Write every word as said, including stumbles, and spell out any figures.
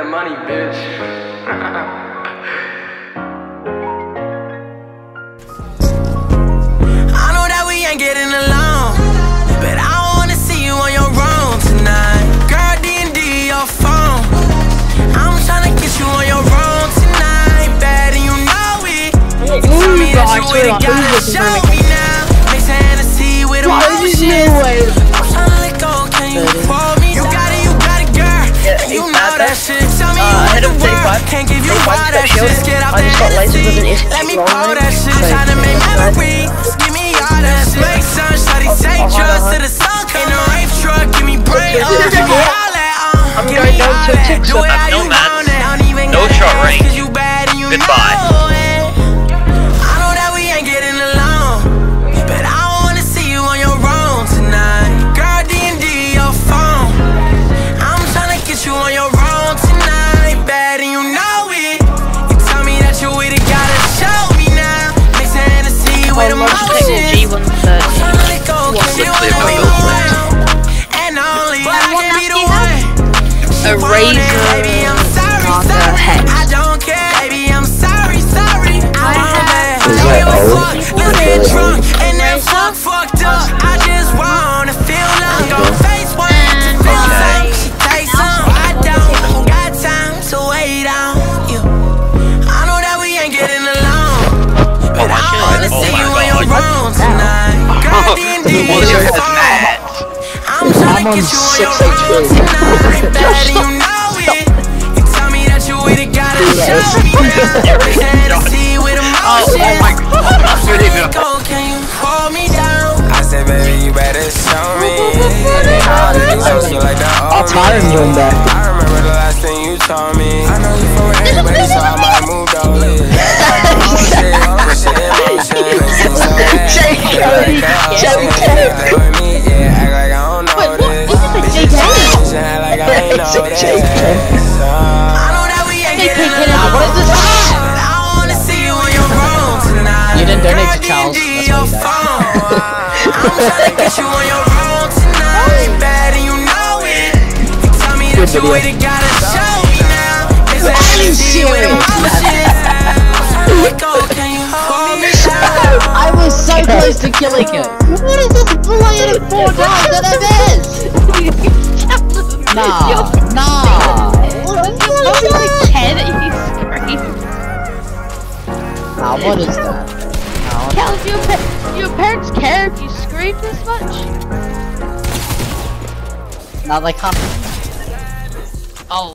money, bitch. I know that we ain't getting along, but I wanna see you on your own tonight. Girl, D and D your phone. I'm tryna get you on your own tonight. Bad and you know it. Tell me that you really gotta show me now. Mix Hennessy with emotions. I'm tryna let go, can you hold me? You got it, you got it, girl. You know that shit. Tell me you want the world. Can't give you all that shit. Just get out the Hennessy. Let me pour that shit. Tryna make memories. Give me all that shit. Make sun, shawty, take drugs to the sun. In the rape truck, give me brain. Give me all that. I'm going down to a Do it how you want it. Don't even no shot range. Cause you bad and you Goodbye. know it. I know that we ain't getting along, but I wanna see you on your own tonight. Girl, D and D your phone. I'm tryna get you on your own tonight. Bad and you know it. You tell me that you with it, gotta show me now. Mix Hennessy with emotions. I'm tryna let go, cause you wanna be around. And only I can be the one. A razor, Baby, I'm sorry, not a sorry. hex. I don't care. Baby, I'm sorry, sorry. I have. Is that old? You get drunk and that fuck fucked up. I just wanna feel love. Go face one to feel some. She takes some. I don't got time to wait on you. I know that we ain't getting along, but I wanna see you on your own tonight. Girl, D and D is your phone. I'm tryna get you on your own tonight. Bad and you know it. You tell me that you with it, gotta show me now. Hennessy with emotions. Oh my god. Go, can you hold me down? I said, baby, you better show me. I'll tire him doing that. I remember the last thing you told me. I know you from everybody, so I might move over. Oh shit, oh shit, emotion. Shake Cody, shake Cody. Yeah, act like I don't know this. Bitch, act like I ain't know this. I know that we ain't getting along. What is this? I wanna see you on your own tonight. You didn't donate to Girl, Charles. D and D That's your what you phone. I'm tryna get you on your own tonight. Bad and you know it. You tell me that you with it, gotta show me now. It's a Hennessy with emotions. Go, can you hold me down? I was so close to killing him. What is this blighted four times that I missed? Nah, nah. What is this? Like ten? He's crazy. Nah, what is that? Nah, Cal, do your, pa do your parents care if you scream this much? nah, they can't. Oh.